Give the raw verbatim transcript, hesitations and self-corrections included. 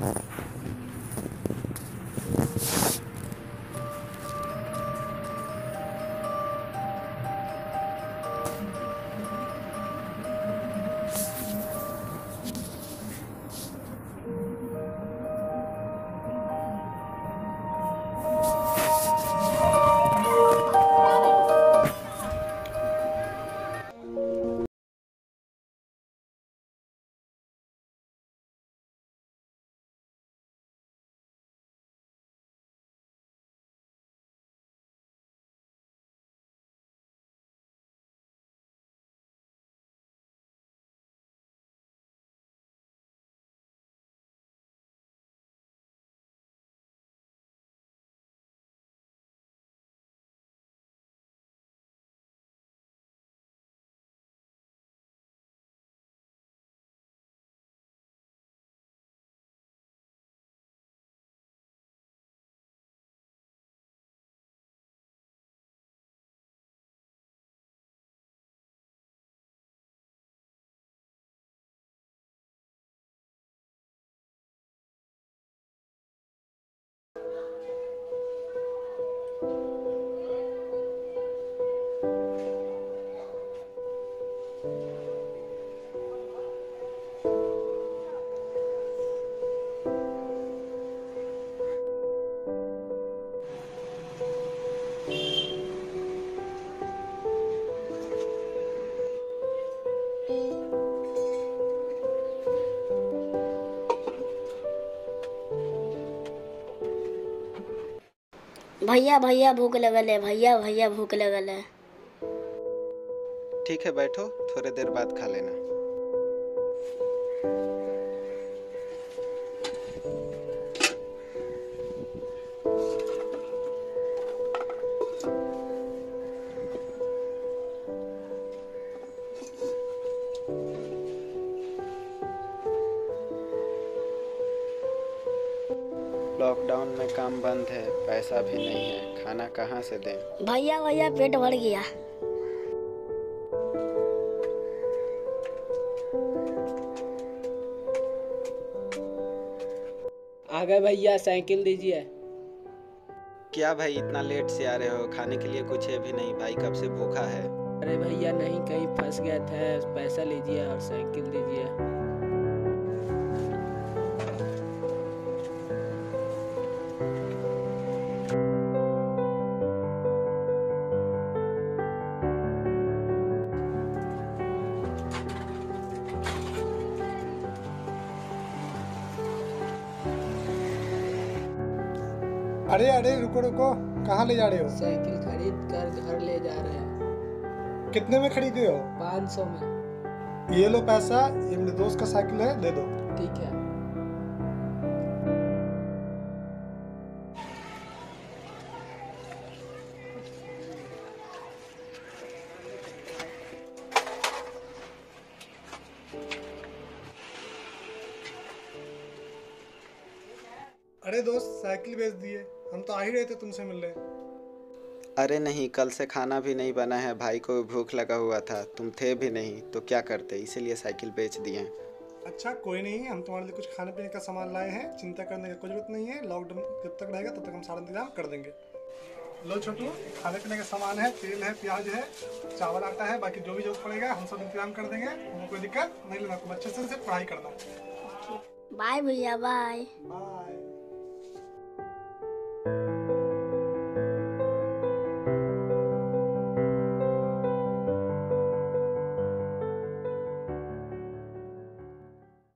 भैया भैया भूख लगल है, भैया भैया भूख लगल है। ठीक है बैठो, थोड़ी देर बाद खा लेना। लॉकडाउन में काम बंद है, पैसा भी नहीं है, खाना कहाँ से दें? भैया भैया पेट भर गया। आ गए भैया, साइकिल दीजिए। क्या भाई इतना लेट से आ रहे हो? खाने के लिए कुछ है भी नहीं, भाई कब से भूखा है। अरे भैया नहीं, कहीं फंस गए थे, पैसा लीजिए और साइकिल दीजिए। अरे अरे रुको रुको, कहाँ ले जा रहे हो? साइकिल खरीद कर घर ले जा रहे हैं। कितने में खरीदे हो? पाँच सौ में। ये लो पैसा, ये मेरे दोस्त का साइकिल है, दे दो। ठीक है। अरे दोस्त, साइकिल बेच दिए, हम तो आ ही रहे थे तुमसे मिलने। अरे नहीं, कल से खाना भी नहीं बना है, भाई को भी भूख लगा हुआ था, तुम थे भी नहीं तो क्या करते, इसीलिए साइकिल बेच दिए। अच्छा कोई नहीं, हम तुम्हारे लिए कुछ खाने पीने का सामान लाए हैं, चिंता करने की कोई जरूरत नहीं है। लॉकडाउन जब तक रहेगा तब तक हम सारा इंतजाम कर देंगे। लो छोटू, खाने पीने का सामान है, तेल है, प्याज है, चावल आटा है, बाकी जो भी जरूरत पड़ेगा हम सब इंतजाम कर देंगे। तुम्हें कोई दिक्कत नहीं लेना, तुम अच्छे से पढ़ाई करना। बाय भैया, बाय बाय।